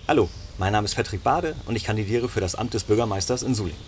Hallo, mein Name ist Patrick Bade und ich kandidiere für das Amt des Bürgermeisters in Sulingen.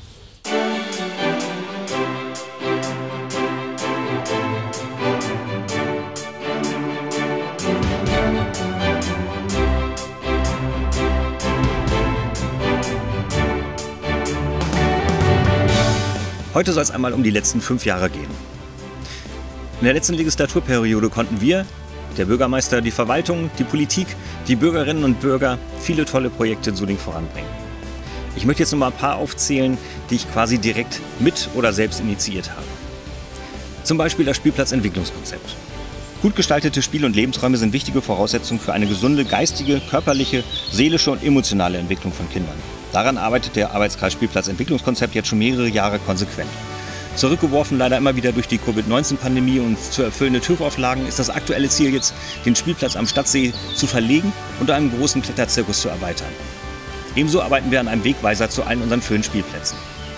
Heute soll es einmal um die letzten 5 Jahre gehen. In der letzten Legislaturperiode konnten wir, der Bürgermeister, die Verwaltung, die Politik, die Bürgerinnen und Bürger viele tolle Projekte in Sulingen voranbringen. Ich möchte jetzt noch mal ein paar aufzählen, die ich quasi direkt mit oder selbst initiiert habe. Zum Beispiel das Spielplatzentwicklungskonzept. Gut gestaltete Spiel- und Lebensräume sind wichtige Voraussetzungen für eine gesunde geistige, körperliche, seelische und emotionale Entwicklung von Kindern. Daran arbeitet der Arbeitskreis Spielplatzentwicklungskonzept jetzt schon mehrere Jahre konsequent. Zurückgeworfen leider immer wieder durch die Covid-19-Pandemie und zu erfüllende TÜV-Auflagen ist das aktuelle Ziel jetzt, den Spielplatz am Stadtsee zu verlegen und einen großen Kletterzirkus zu erweitern. Ebenso arbeiten wir an einem Wegweiser zu allen unseren schönen Spielplätzen.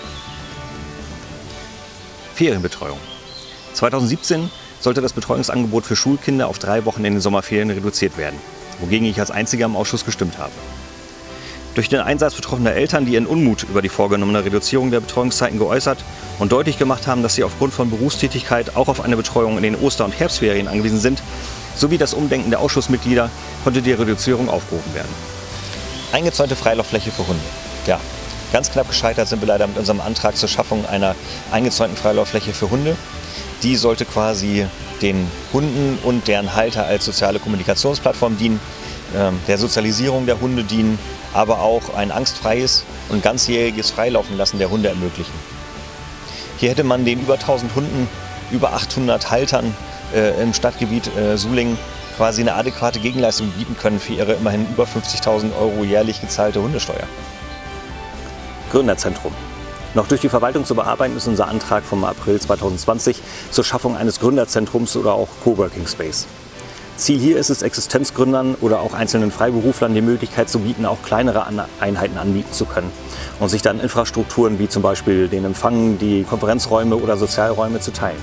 Ferienbetreuung. 2017 sollte das Betreuungsangebot für Schulkinder auf 3 Wochen in den Sommerferien reduziert werden, wogegen ich als einziger im Ausschuss gestimmt habe. Durch den Einsatz betroffener Eltern, die ihren Unmut über die vorgenommene Reduzierung der Betreuungszeiten geäußert und deutlich gemacht haben, dass sie aufgrund von Berufstätigkeit auch auf eine Betreuung in den Oster- und Herbstferien angewiesen sind, sowie das Umdenken der Ausschussmitglieder, konnte die Reduzierung aufgehoben werden. Eingezäunte Freilauffläche für Hunde. Ja, ganz knapp gescheitert sind wir leider mit unserem Antrag zur Schaffung einer eingezäunten Freilauffläche für Hunde. Die sollte quasi den Hunden und deren Halter als soziale Kommunikationsplattform dienen, der Sozialisierung der Hunde dienen, aber auch ein angstfreies und ganzjähriges Freilaufen-Lassen der Hunde ermöglichen. Hier hätte man den über 1000 Hunden, über 800 Haltern im Stadtgebiet Sulingen quasi eine adäquate Gegenleistung bieten können für ihre immerhin über 50.000 € jährlich gezahlte Hundesteuer. Gründerzentrum. Noch durch die Verwaltung zu bearbeiten ist unser Antrag vom April 2020 zur Schaffung eines Gründerzentrums oder auch Coworking Space. Ziel hier ist es, Existenzgründern oder auch einzelnen Freiberuflern die Möglichkeit zu bieten, auch kleinere Einheiten anbieten zu können und sich dann Infrastrukturen wie zum Beispiel den Empfang, die Konferenzräume oder Sozialräume zu teilen.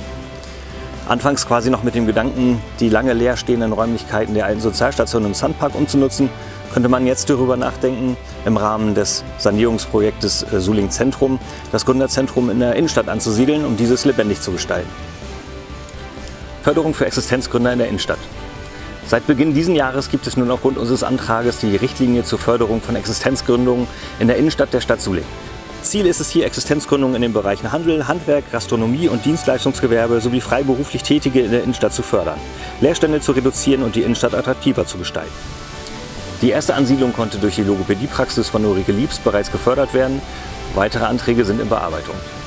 Anfangs quasi noch mit dem Gedanken, die lange leer stehenden Räumlichkeiten der alten Sozialstation im Sandpark umzunutzen, könnte man jetzt darüber nachdenken, im Rahmen des Sanierungsprojektes Sulingen Zentrum das Gründerzentrum in der Innenstadt anzusiedeln, um dieses lebendig zu gestalten. Förderung für Existenzgründer in der Innenstadt. Seit Beginn dieses Jahres gibt es nun aufgrund unseres Antrages die Richtlinie zur Förderung von Existenzgründungen in der Innenstadt der Stadt Sulingen. Ziel ist es hier, Existenzgründungen in den Bereichen Handel, Handwerk, Gastronomie und Dienstleistungsgewerbe sowie freiberuflich Tätige in der Innenstadt zu fördern, Leerstände zu reduzieren und die Innenstadt attraktiver zu gestalten. Die erste Ansiedlung konnte durch die Logopädiepraxis von Ulrike Liebst bereits gefördert werden. Weitere Anträge sind in Bearbeitung.